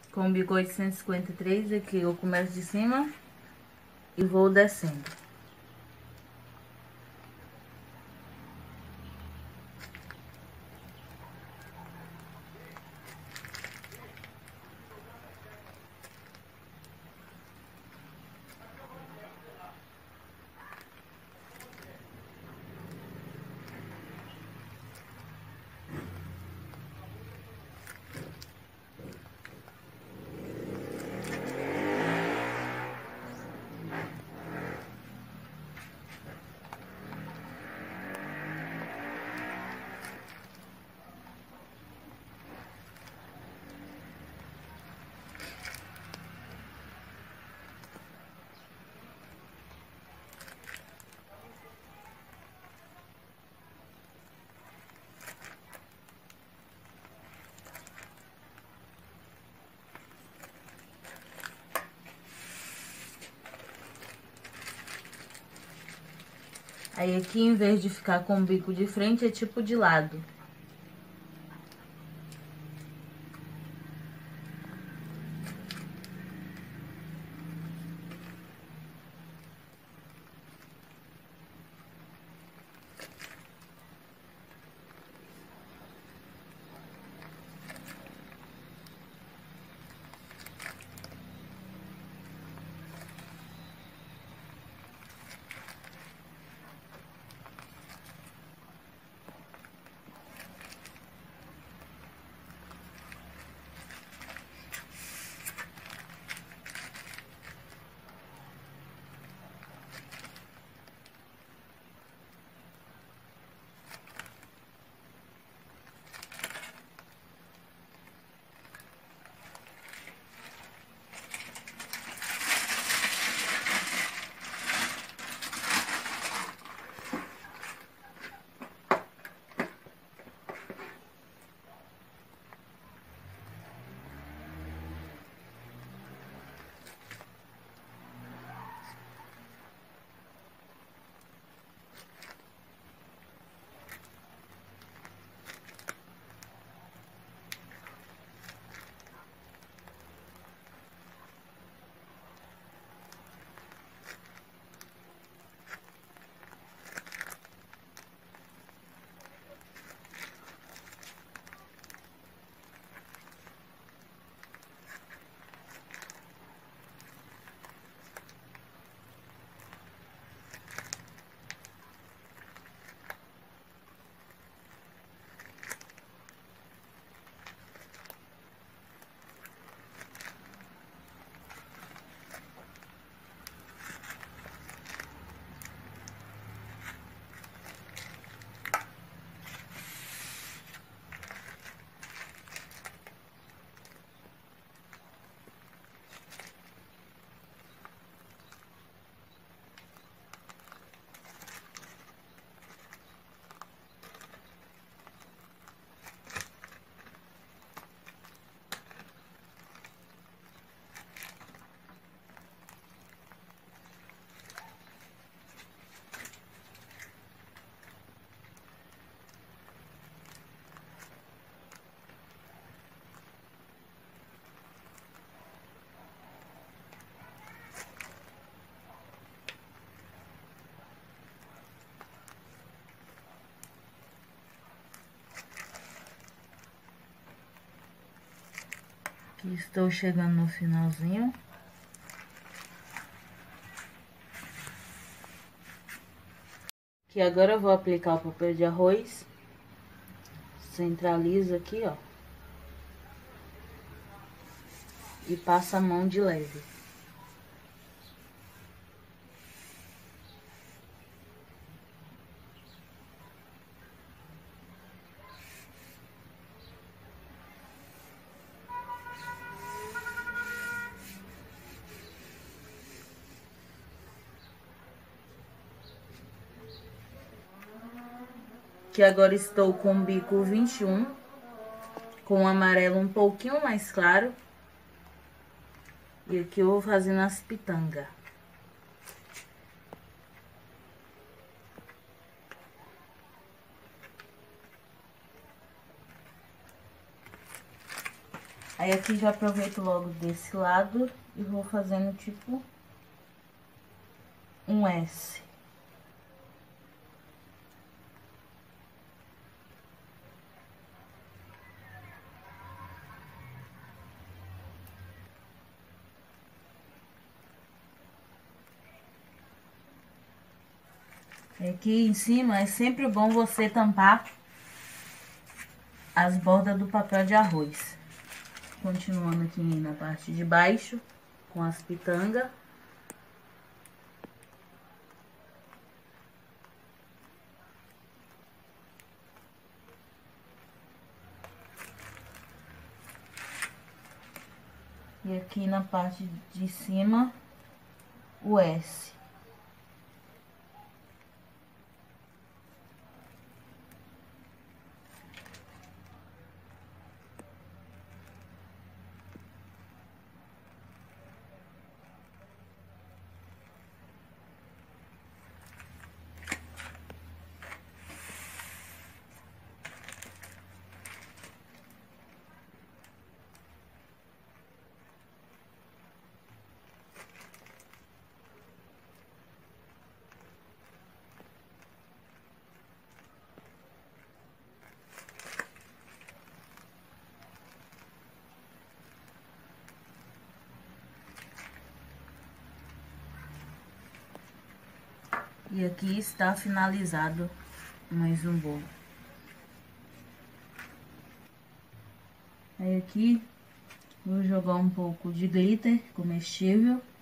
com o bico 853, aqui eu começo de cima e vou descendo. Aí aqui, em vez de ficar com o bico de frente, é tipo de lado. Aqui estou chegando no finalzinho. Aqui agora eu vou aplicar o papel de arroz. Centraliza aqui, ó. E passa a mão de leve. Que agora estou com o bico 21, com o amarelo um pouquinho mais claro. E aqui eu vou fazendo as pitangas. Aí aqui já aproveito logo desse lado e vou fazendo tipo um S. Aqui em cima é sempre bom você tampar as bordas do papel de arroz. Continuando aqui na parte de baixo com as pitangas. E aqui na parte de cima o S. E aqui está finalizado mais um bolo. Aí aqui vou jogar um pouco de glitter comestível.